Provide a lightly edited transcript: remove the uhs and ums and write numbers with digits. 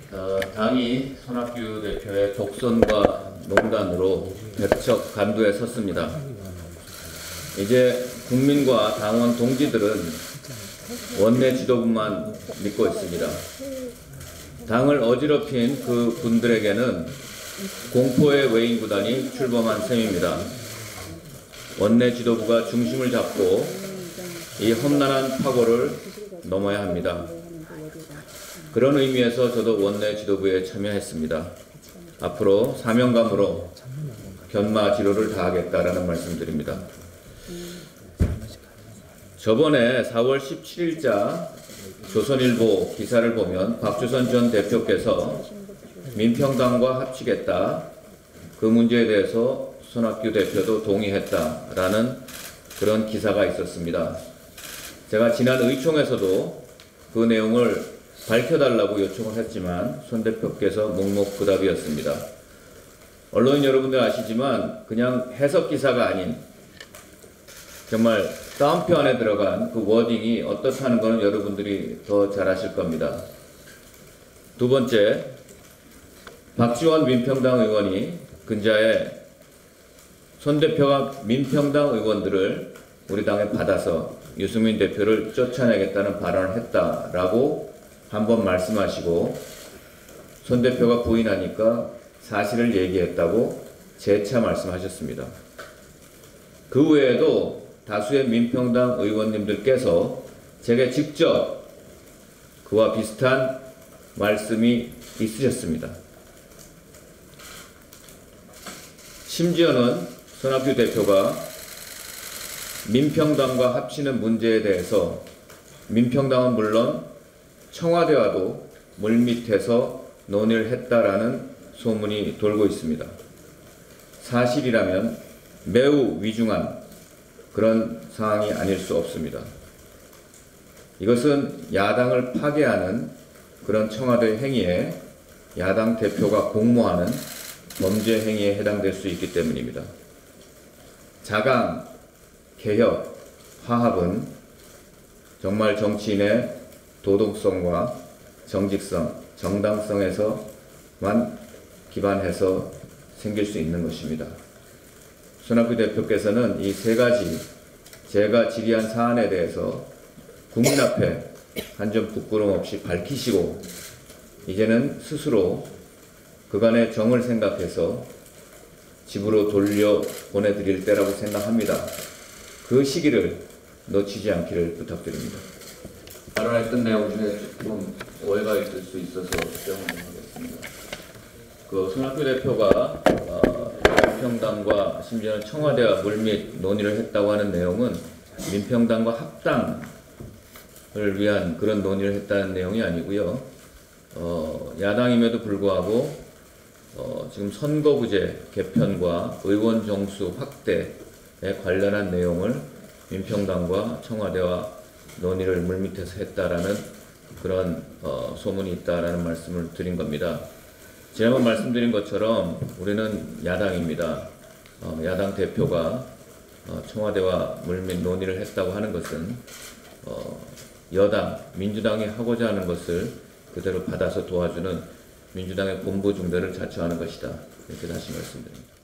당이 손학규 대표의 독선과 농단으로 백척 간두에 섰습니다. 이제 국민과 당원 동지들은 원내 지도부만 믿고 있습니다. 당을 어지럽힌 그 분들에게는 공포의 외인 구단이 출범한 셈입니다. 원내 지도부가 중심을 잡고 이 험난한 파고를 넘어야 합니다. 그런 의미에서 저도 원내 지도부에 참여했습니다. 앞으로 사명감으로 견마지로를 다하겠다라는 말씀드립니다. 저번에 4월 17일자 조선일보 기사를 보면 박주선 전 대표께서 민평당과 합치겠다, 그 문제에 대해서 손학규 대표도 동의했다라는 그런 기사가 있었습니다. 제가 지난 의총에서도 그 내용을 밝혀달라고 요청을 했지만 손 대표께서 묵묵부답이었습니다. 언론인 여러분들 아시지만 그냥 해석 기사가 아닌 정말 따옴표 안에 들어간 그 워딩이 어떻다는 것은 여러분들이 더 잘 아실 겁니다. 두 번째, 박지원 민평당 의원이 근자에 손 대표가 민평당 의원들을 우리 당에 받아서 유승민 대표를 쫓아내겠다는 발언을 했다라고 한번 말씀하시고 손 대표가 부인하니까 사실을 얘기했다고 재차 말씀하셨습니다. 그 외에도 다수의 민평당 의원님들께서 제게 직접 그와 비슷한 말씀이 있으셨습니다. 심지어는 손학규 대표가 민평당과 합치는 문제에 대해서 민평당은 물론 청와대와도 물밑에서 논의를 했다라는 소문이 돌고 있습니다. 사실이라면 매우 위중한 그런 상황이 아닐 수 없습니다. 이것은 야당을 파괴하는 그런 청와대 행위에 야당 대표가 공모하는 범죄 행위에 해당될 수 있기 때문입니다. 자강, 개혁, 화합은 정말 정치인의 도덕성과 정직성, 정당성에서만 기반해서 생길 수 있는 것입니다. 손학규 대표께서는 이 세 가지 제가 질의한 사안에 대해서 국민 앞에 한 점 부끄럼 없이 밝히시고 이제는 스스로 그간의 정을 생각해서 집으로 돌려 보내드릴 때라고 생각합니다. 그 시기를 놓치지 않기를 부탁드립니다. 발언했던 내용 중에 조금 오해가 있을 수 있어서 수정하겠습니다. 그 손학규 대표가 민평당과 심지어는 청와대와 물밑 논의를 했다고 하는 내용은 민평당과 합당을 위한 그런 논의를 했다는 내용이 아니고요. 야당임에도 불구하고 지금 선거구제 개편과 의원 정수 확대에 관련한 내용을 민평당과 청와대와 논의를 물밑에서 했다라는 그런 소문이 있다라는 말씀을 드린 겁니다. 지난번 말씀드린 것처럼 우리는 야당입니다. 야당 대표가 청와대와 물밑 논의를 했다고 하는 것은 여당, 민주당이 하고자 하는 것을 그대로 받아서 도와주는 민주당의 본부 중대를 자처하는 것이다. 이렇게 다시 말씀드립니다.